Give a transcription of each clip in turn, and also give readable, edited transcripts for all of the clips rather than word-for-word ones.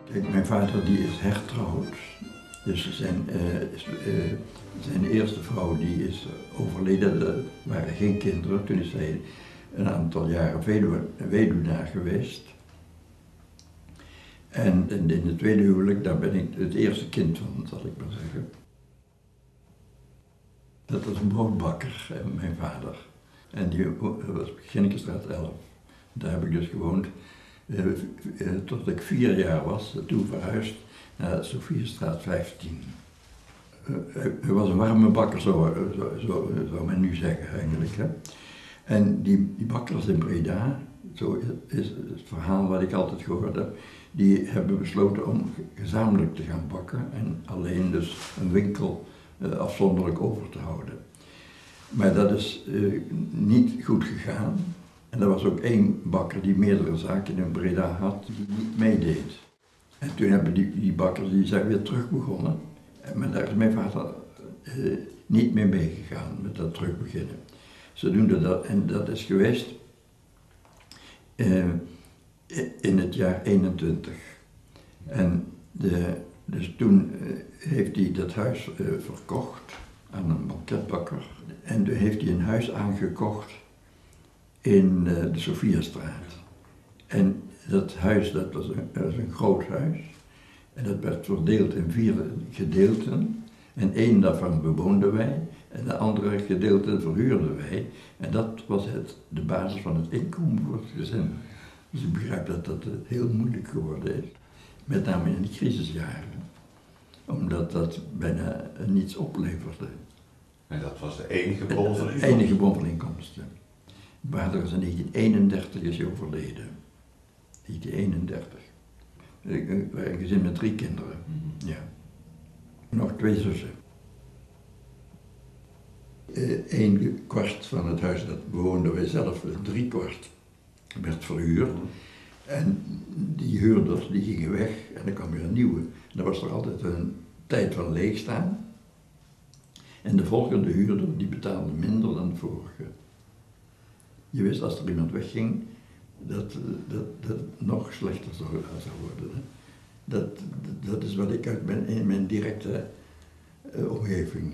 Kijk, mijn vader die is hertrouwd. Dus zijn eerste vrouw die is overleden, er waren geen kinderen. Toen is hij een aantal jaren weduwnaar geweest. En in het tweede huwelijk, daar ben ik het eerste kind van, zal ik maar zeggen. Dat was een broodbakker, mijn vader. En die was Ginnekenstraat 11. Daar heb ik dus gewoond tot ik 4 jaar was, toen verhuisd naar Sofiestraat 15. Hij was een warme bakker, zou men nu zeggen eigenlijk. Hè. En die bakkers in Breda, zo is het verhaal wat ik altijd gehoord heb, die hebben besloten om gezamenlijk te gaan bakken en alleen dus een winkel afzonderlijk over te houden. Maar dat is niet goed gegaan. En er was ook één bakker die meerdere zaken in Breda had, die niet meedeed. En toen hebben die bakkers die zijn weer terug begonnen. Maar daar is mijn vader niet meer meegegaan met dat terugbeginnen. Zodoende dat, en dat is geweest in het jaar 21. En dus toen heeft hij dat huis verkocht aan een banketbakker. En toen heeft hij een huis aangekocht in de Sofiestraat. En dat huis, dat was een groot huis. En dat werd verdeeld in 4 gedeelten. En 1 daarvan bewoonden wij. En de andere gedeelte verhuurden wij. En dat was de basis van het inkomen voor het gezin. Dus ik begrijp dat dat heel moeilijk geworden is. Met name in de crisisjaren. Omdat dat bijna niets opleverde. En dat was de enige bron van inkomsten? De enige bron van inkomsten. Mijn vader is in 1931 is hij overleden. 1931. We waren een gezin met 3 kinderen. Ja. Nog 2 zussen. 1 kwart van het huis, dat bewoonden wij zelf, 3/4 werd verhuurd. En die huurders die gingen weg en er kwam weer een nieuwe. En dan was er altijd een tijd van leegstaan. En de volgende huurder die betaalde minder dan de vorige. Je wist als er iemand wegging dat het nog slechter zou worden. Hè. Dat is wat ik uit mijn directe omgeving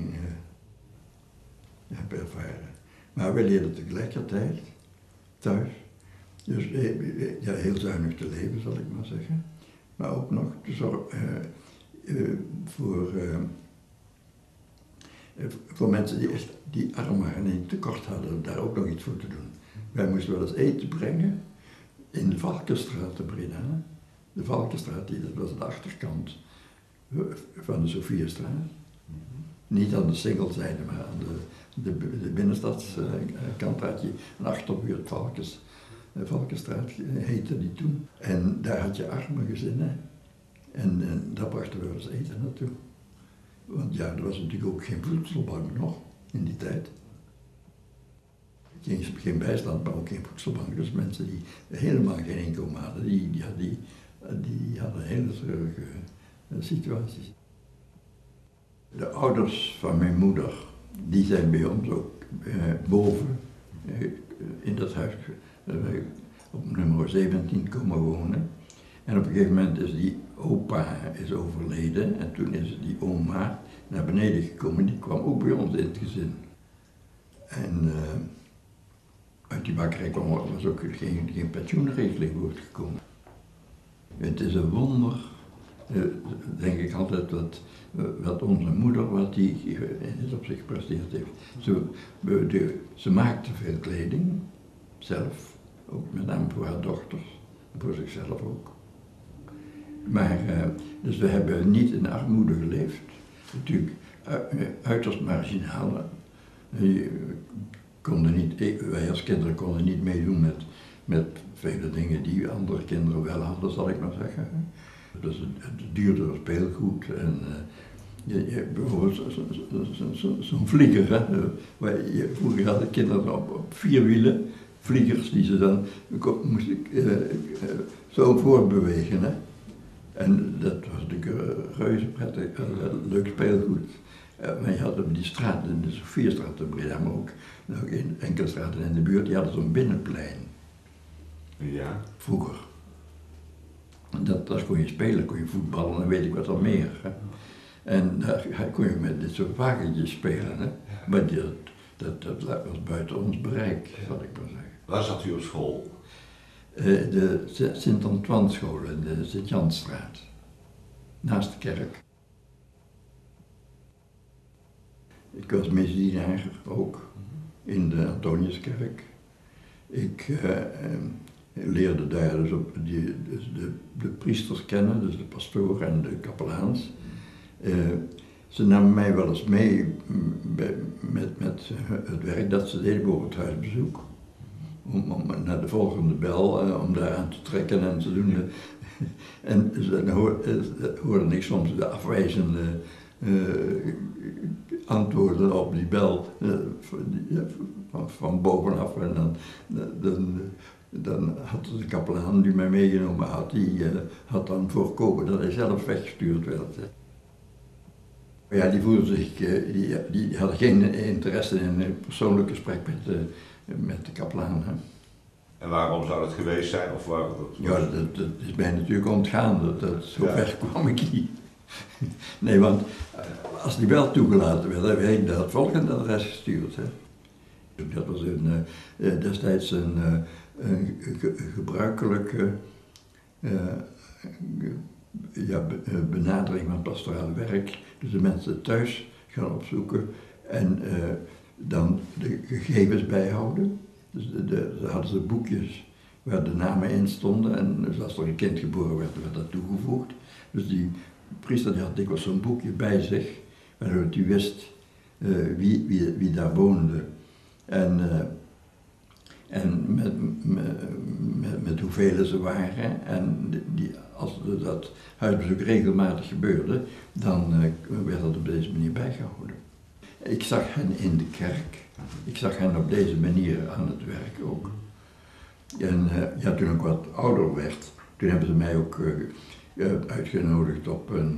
heb ervaren. Maar we leerden tegelijkertijd thuis, dus ja, heel zuinig te leven zal ik maar zeggen, maar ook nog te zorgen voor mensen die arm waren en die tekort hadden, daar ook nog iets voor te doen. Wij moesten wel eens eten brengen in de Valkenstraat te Breda. De Valkenstraat, dat was de achterkant van de Sofiestraat. Niet aan de singelzijde, maar aan de binnenstadskant had je een achterbuurt, Valkenstraat heette die toen. En daar had je arme gezinnen en daar brachten we wel eens eten naartoe. Want ja, er was natuurlijk ook geen voedselbank nog in die tijd. Geen bijstand, maar ook geen voedselbank. Dus mensen die helemaal geen inkomen hadden, die hadden hele treurige situaties. De ouders van mijn moeder, die zijn bij ons ook boven in dat huis op nummer 17 komen wonen. En op een gegeven moment is die opa overleden en toen is die oma naar beneden gekomen. Die kwam ook bij ons in het gezin. En uit die bakkerij was ook geen pensioenregeling voortgekomen. Het is een wonder, denk ik altijd, wat onze moeder, wat die in dit opzicht gepresteerd heeft. Ze maakte veel kleding, zelf, ook met name voor haar dochters, en voor zichzelf ook. Maar, dus we hebben niet in armoede geleefd. Natuurlijk, uiterst marginaal. Wij als kinderen konden niet meedoen met vele dingen die andere kinderen wel hadden, zal ik maar zeggen. Dus het duurdere speelgoed en bijvoorbeeld zo'n vlieger. Hè, vroeger hadden kinderen op 4 wielen, vliegers die ze dan moesten zo voortbewegen. Hè. En dat was natuurlijk reuze prettig, leuk speelgoed. Maar je had op die straat, in de Sofiestraat in Breda, maar ook in enkele straten in de buurt, die hadden zo'n binnenplein. Ja. Vroeger. Dat kon je spelen, kon je voetballen en weet ik wat al meer. Hè. En daar kon je met dit soort wagentjes spelen. Hè. Maar dat was buiten ons bereik, zal ik maar zeggen. Waar zat u op school? De Sint-Antoine-school in de Sint-Jansstraat, naast de kerk. Ik was misdienaar ook in de Antoniuskerk. Ik leerde daar dus de priesters kennen, dus de pastoor en de kapelaans. Ze namen mij wel eens mee met het werk dat ze deden voor het huisbezoek. Om naar de volgende bel, om daar aan te trekken en te doen. En dan hoorde ik soms de afwijzende antwoorden op die bel van bovenaf. En dan had de kapelaan die mij meegenomen had, die had dan voorkomen dat hij zelf weggestuurd werd. Ja, die voelde zich, die hadden geen interesse in een persoonlijk gesprek met de kapelaan. Hè. En waarom zou dat geweest zijn? Of waar Ja, dat is mij natuurlijk ontgaan, zo ver kwam ik niet. Nee, want als die wel toegelaten werd, dan werd ik naar het volgende adres gestuurd. Hè. Dat was destijds een gebruikelijke benadering van pastoraal werk. Dus de mensen thuis gaan opzoeken en dan de gegevens bijhouden. Dus daar hadden ze boekjes waar de namen in stonden en dus als er een kind geboren werd, werd dat toegevoegd. Dus die priester die had dikwijls zo'n boekje bij zich, waardoor hij wist wie daar woonde. En met hoeveel ze waren. En als dat huisbezoek regelmatig gebeurde, dan werd dat op deze manier bijgehouden. Ik zag hen in de kerk. Ik zag hen op deze manier aan het werk ook. En toen ik wat ouder werd, toen hebben ze mij ook uitgenodigd op een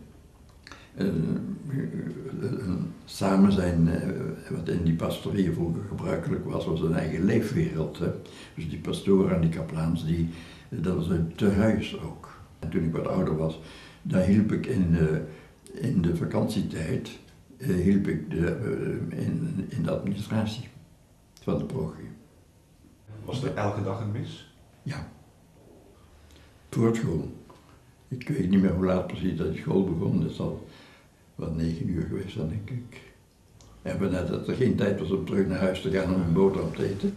samen zijn, wat in die pastorieën vroeger gebruikelijk was een eigen leefwereld. Hè. Dus die pastoren en die kapelaans, dat was een tehuis ook. En toen ik wat ouder was, daar hielp ik in de vakantietijd, hielp ik in de administratie van de parochie. Was er elke dag een mis? Ja. Voor school. Ik weet niet meer hoe laat precies dat die school begon, dat zal wel 9 uur geweest zijn, denk ik. En vanuit dat er geen tijd was om terug naar huis te gaan om een boterham te eten.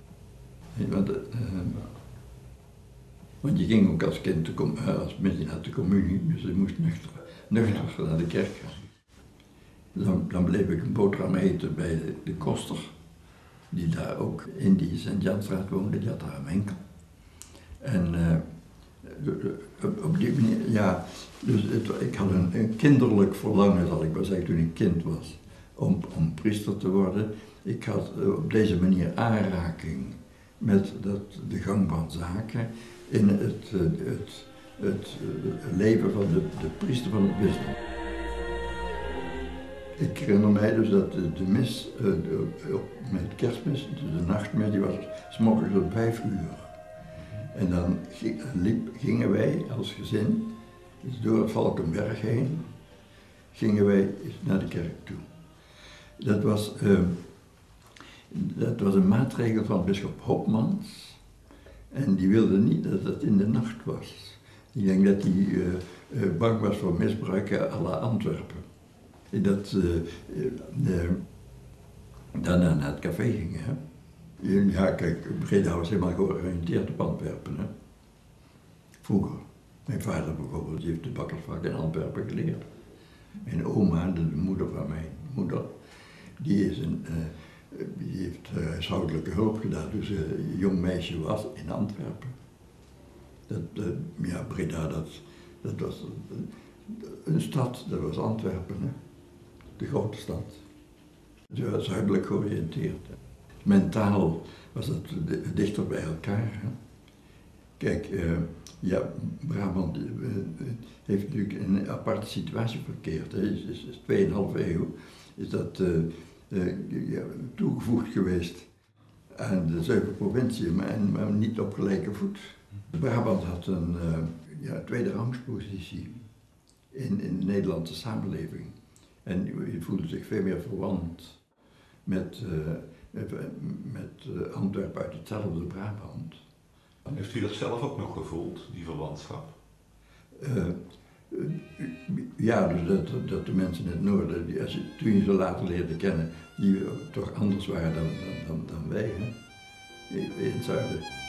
Want je ging ook als kind, als misdienaar naar de communie, dus je moest nuchter naar de kerk gaan. Dan bleef ik een boterham eten bij de koster, die daar ook in die Sint-Jansstraat woonde, die had daar een winkel. En op die manier, ja, dus ik had een kinderlijk verlangen, zal ik maar zeggen, toen ik kind was, om priester te worden. Ik had op deze manier aanraking met de gang van zaken in het leven van de priester van het bisdom. Ik herinner mij dus dat de mis, met kerstmis, de nachtmis, die was 's morgens om 5 uur. En dan gingen wij als gezin, dus door het Valkenberg heen, gingen wij naar de kerk toe. Dat was een maatregel van bisschop Hopmans en die wilde niet dat het in de nacht was. Ik denk dat hij bang was voor misbruiken à la Antwerpen. Dat daarna naar het café gingen. Hè. Ja, kijk, Breda was helemaal georiënteerd op Antwerpen. Hè. Vroeger. Mijn vader bijvoorbeeld, die heeft de bakkersvak in Antwerpen geleerd. Mijn oma, de moeder van mijn moeder, die heeft huishoudelijke hulp gedaan toen ze een jong meisje was in Antwerpen. Breda, dat was een stad, dat was Antwerpen, hè. De grote stad. Ze was zuidelijk georiënteerd. Mentaal was dat dichter bij elkaar. Hè. Kijk, Brabant heeft natuurlijk een aparte situatie verkeerd. Hè. Is 2,5 eeuw is dat toegevoegd geweest aan de 7 provinciën, maar niet op gelijke voet. Brabant had ja, tweederangspositie in de Nederlandse samenleving. En je voelde zich veel meer verwant met Antwerpen uit hetzelfde Brabant. Heeft u dat zelf ook nog gevoeld, die verwantschap? Ja, dus dat de mensen in het noorden, toen je ze later leerde kennen, die toch anders waren dan wij, hè? In het zuiden.